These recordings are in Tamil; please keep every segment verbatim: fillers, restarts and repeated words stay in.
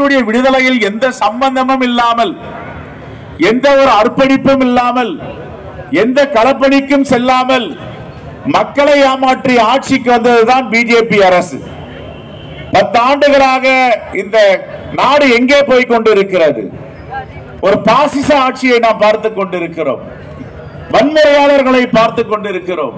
மக்களுடைய விடுதலையில் எந்த சம்பந்தமும் இல்லாமல், எந்த ஒரு அர்ப்பணிப்பும் இல்லாமல், எந்த களப்பணிக்கும் செல்லாமல் மக்களை ஏமாற்றி ஆட்சிக்கு வந்ததுதான் பிஜேபி அரசு. பத்து ஆண்டுகளாக இந்த நாடு எங்கே போய் கொண்டிருக்கிறது? ஒரு பாசிச ஆட்சியை நாம் பார்த்துக் கொண்டிருக்கிறோம். வன்முறையாளர்களை பார்த்துக் கொண்டிருக்கிறோம்.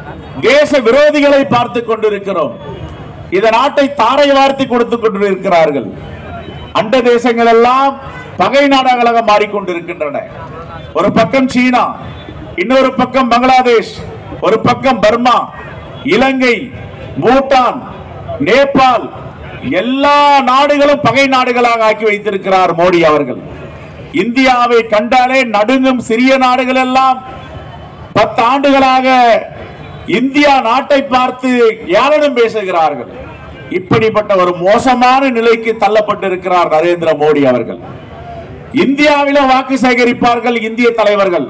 தேச விரோதிகளை பார்த்துக் கொண்டிருக்கிறோம். இந்த நாட்டை தாரை வார்த்தி கொடுத்துக் கொண்டிருக்கிறார்கள். அண்ட தேசங்கள் எல்லாம் பகை நாடுகளாக மாறிக்கொண்டிருக்கின்றன. ஒரு பக்கம் சீனா, இன்னொரு பக்கம் பங்களாதேஷ், ஒரு பக்கம் பர்மா, இலங்கை, பூட்டான், நேபாள், எல்லா நாடுகளும் பகை நாடுகளாக ஆக்கி வைத்திருக்கிறார் மோடி அவர்கள். இந்தியாவை கண்டாலே நடுங்கும் சிறிய நாடுகள் எல்லாம் பத்து ஆண்டுகளாக இந்தியா நாட்டை பார்த்து ஏளனம் பேசுகிறார்கள். இப்படிப்பட்ட ஒரு மோசமான நிலைக்கு தள்ளப்பட்டிருக்கிறார் நரேந்திர மோடி அவர்கள். இந்தியாவில வாக்கு சேகரிப்பார்கள் இந்திய தலைவர்கள்.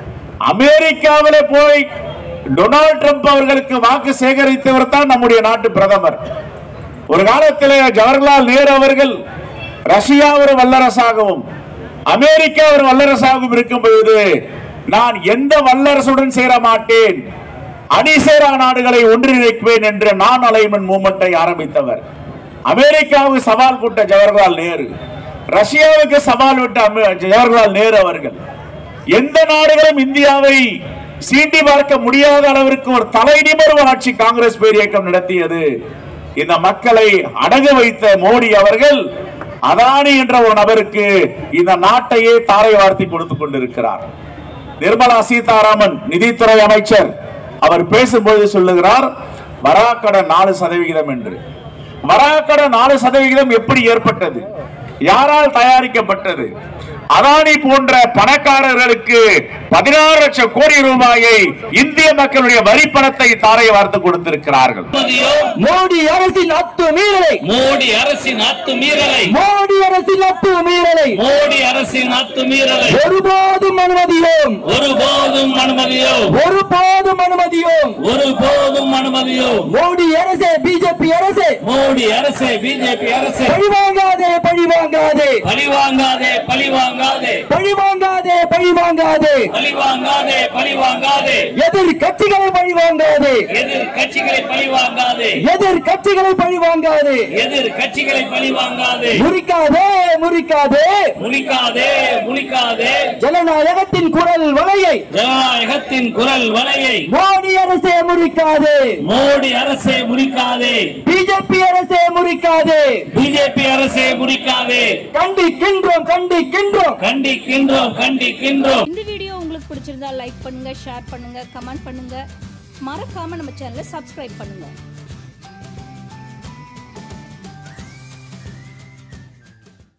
அமெரிக்காவில போய் டொனால்ட் ட்ரம்ப் அவர்களுக்கு வாக்கு சேகரித்தவர் தான் நம்முடைய நாட்டு பிரதமர். ஒரு காலத்தில் ஜவஹர்லால் நேரு அவர்கள் ரஷ்யா ஒரு வல்லரசாகவும் அமெரிக்கா ஒரு வல்லரசாகவும் இருக்கும் பொழுது, நான் எந்த வல்லரசுடன் சேர மாட்டேன், அணிசேரா நாடுகளை ஒன்றிணைக்குவேன் என்ற நான் அலைன்மென்ட் மூவ்மெண்டை ஆரம்பித்தவர். அமெரிக்காவுக்கு சவால் விட்ட ஜவஹர்லால் நேரு, ரஷ்யாவுக்கு சவால் விட்ட ஜவஹர்லால் நேரு அவர்கள். எந்த நாடுகளும் இந்தியாவை சீண்டி பார்க்க முடியாத அளவிற்கு ஒரு தலை நிமிர்வு ஆட்சி காங்கிரஸ் பேர் இயக்கம் நடத்தியது. இந்த மக்களை அடகு வைத்த மோடி அவர்கள் அதானி என்ற ஒரு நபருக்கு இந்த நாட்டையே தாரை வார்த்தி கொடுத்துக் கொண்டிருக்கிறார். நிர்மலா சீதாராமன் நிதித்துறை அமைச்சர் அவர் பேசும்போது சொல்லுகிறார், வராக்கடன் நாலு சதவிகிதம் என்று. வராக்கடன் நாலு சதவிகிதம் எப்படி ஏற்பட்டது? யாரால் தயாரிக்கப்பட்டது? அதானி போன்ற பணக்காரர்களுக்கு பதினாறு லட்சம் கோடி ரூபாயை இந்திய மக்களுடைய வரி பணத்தை தாரை வார்த்து கொடுத்திருக்கிறார்கள். மோடி அரசின் அத்துமீறலை மோடி அரசின் அத்துமீறலை மோடி அரசின் அத்துமீறலை மோடி அரசின் அத்துமீறலை ஒருபோதும் அனுமதியோம் ஒருபோதும் அனுமதியோம் ஒருபோதும் அனுமதியோம் ஒருபோதும் அனுமதியோம். மோடி அரசே, பிஜேபி அரசே, மோடி அரசே, பிஜேபி அரசே, பழிவாங்காதே பழிவாங்காதே பழிவாங்காதே பழிவாங்காதே பழிவாங்காதே பழிவாங்காதே பழிவாங்காதே பழிவாங்காதே எதிர் கட்சிகளை பழிவாங்காதே எதிர் கட்சிகளை பழிவாங்காதே எதிர் கட்சிகளை பழிவாங்காதே எதிர் கட்சிகளை பழிவாங்காதே முறிக்காதே முறிக்காதே முறிக்காதே முறிக்காதே ஜனநாயகத்தின் குரல் வலையை ஜனநாயகத்தின் குரல் வலையை மோடி அரசே முறிக்காதே மோடி அரசே முறிக்காதே பிஜேபி அரசே முறிக்காதே பிஜேபி அரசே முறிக்காதே. கண்டிக்கின்றோம் கண்டிக்கின்றோம் கண்டிக்கின்றோம் கண்டிக்கின்றோம். இந்த வீடியோ உங்களுக்கு பிடிச்சிருந்தா லைக் பண்ணுங்க, ஷேர் பண்ணுங்க, கமெண்ட் பண்ணுங்க. மறக்காம நம்ம சேனலை சப்ஸ்கிரைப் பண்ணுங்க.